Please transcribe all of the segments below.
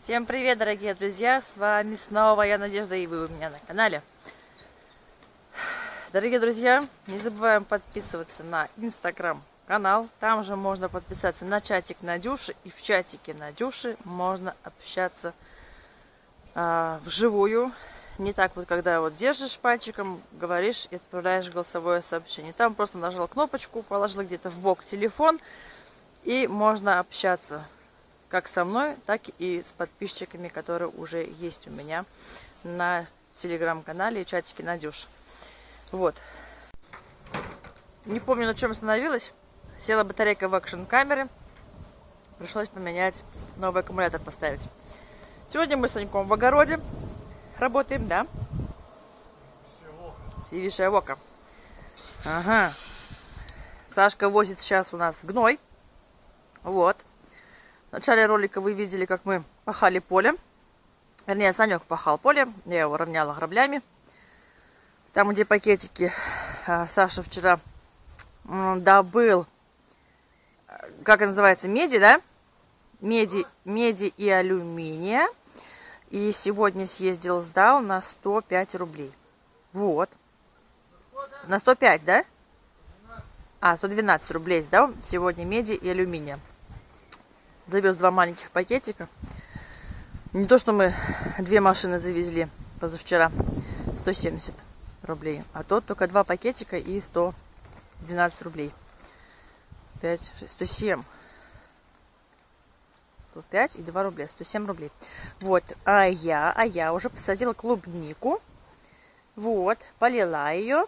Всем привет, дорогие друзья! С вами снова я, Надежда, и вы у меня на канале. Дорогие друзья, не забываем подписываться на инстаграм-канал. Там же можно подписаться на чатик Надюши. И в чатике Надюши можно общаться вживую. Не так вот, когда вот держишь пальчиком, говоришь и отправляешь голосовое сообщение. Там просто нажал кнопочку, положила где-то в бок телефон, и можно общаться как со мной, так и с подписчиками, которые уже есть у меня на телеграм-канале и чатике Надюш. Вот. Не помню, на чем остановилась. Села батарейка в экшн-камеры. Пришлось поменять, новый аккумулятор поставить. Сегодня мы с Саньком в огороде работаем, да? Сивишая вока. Ага. Сашка возит сейчас у нас гной. Вот. В начале ролика вы видели, как мы пахали поле. Вернее, Санек пахал поле. Я его равняла граблями. Там, где пакетики, Саша вчера добыл, как это называется, меди, да? Меди и алюминия. И сегодня съездил, сдал на 105 рублей. Вот. На 105, да? 112 рублей сдал сегодня меди и алюминия. Завез 2 маленьких пакетика. Не то, что мы 2 машины завезли позавчера, 170 рублей. А тот только 2 пакетика и 112 рублей. 5, 6, 107. 105 и 2 рубля, 107 рублей. Вот, а я уже посадила клубнику. Вот, полила ее.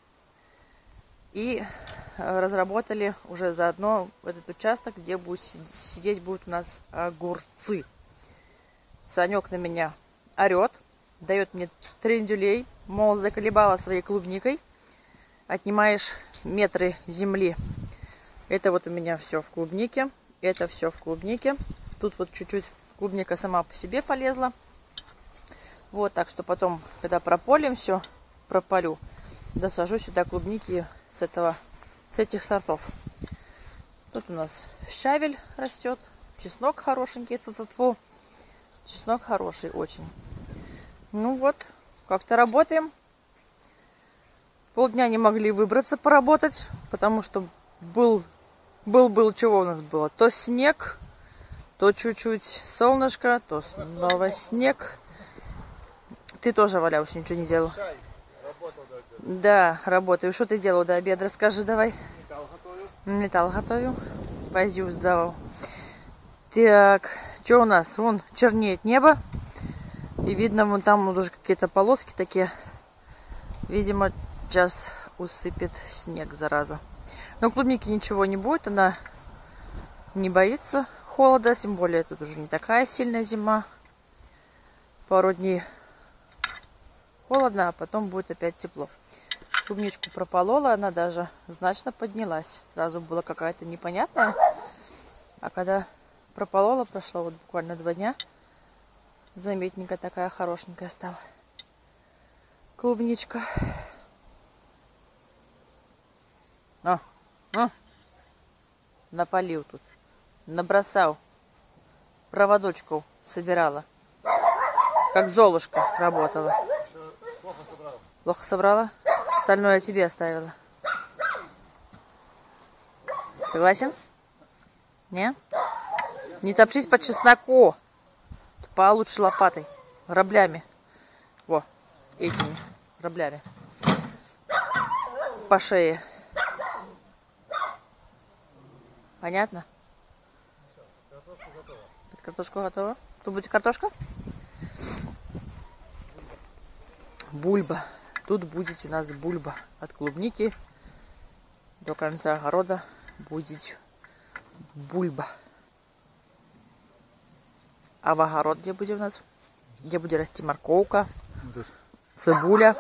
И разработали уже заодно этот участок, где будет сидеть будут у нас огурцы. Санек на меня орет, дает мне трендюлей, мол, заколебала своей клубникой, отнимаешь метры земли. Это вот у меня все в клубнике, это все в клубнике. Тут вот чуть-чуть клубника сама по себе полезла. Вот, так что потом, когда прополим все, пропалю, досажу сюда клубники с этих сортов. Тут у нас щавель растет, чеснок хорошенький, чеснок хороший очень. Ну вот, как-то работаем. Полдня не могли выбраться поработать, потому что был чего у нас было? То снег, то чуть-чуть солнышко, то снова снег. Ты тоже валялся, ничего не делал. Да, работаю. Что ты делал до обеда? Расскажи давай. Металл готовил. Позю сдавал. Так, что у нас? Вон чернеет небо. И видно, вон там уже какие-то полоски такие. Видимо, сейчас усыпет снег, зараза. Но клубники ничего не будет. Она не боится холода. Тем более, тут уже не такая сильная зима. Пару дней холодно, а потом будет опять тепло. Клубничку прополола, она даже значно поднялась. Сразу была какая-то непонятная. А когда прополола, прошло вот буквально 2 дня, заметненькая такая хорошенькая стала клубничка. Напалил тут. Набросал. Проводочку собирала. Как Золушка работала. Плохо собрала? Остальное я тебе оставила. Согласен? Не? Не топчись по чесноку. Получше лопатой. Граблями. Во, этими граблями. По шее. Понятно? Картошка готова. Тут будет картошка? Бульба. Тут будет у нас бульба. От клубники до конца огорода будет бульба. А в огород где будет у нас? Где будет расти морковка, цибуля.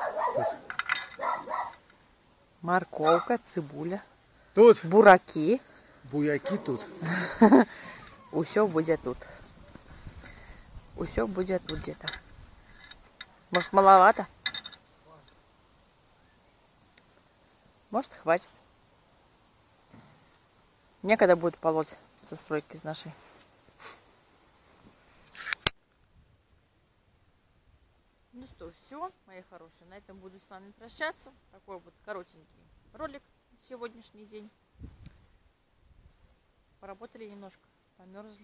Морковка, цибуля. Тут. Бураки. Буяки тут. Усё будет тут. Усё будет тут где-то. Может, маловато? Может, хватит. Некогда будет полоть со стройки из нашей. все, мои хорошие. На этом буду с вами прощаться. Такой вот коротенький ролик на сегодняшний день. Поработали немножко, померзли.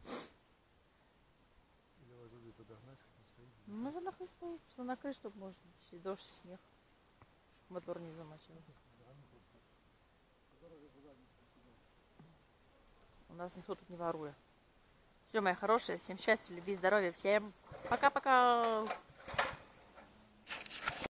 Ну, за нахуй стоит, что накрыть, чтобы можно дождь, снег, чтобы мотор не замочил. У нас никто тут не ворует. Все, мои хорошие, всем счастья, любви, здоровья, всем пока-пока!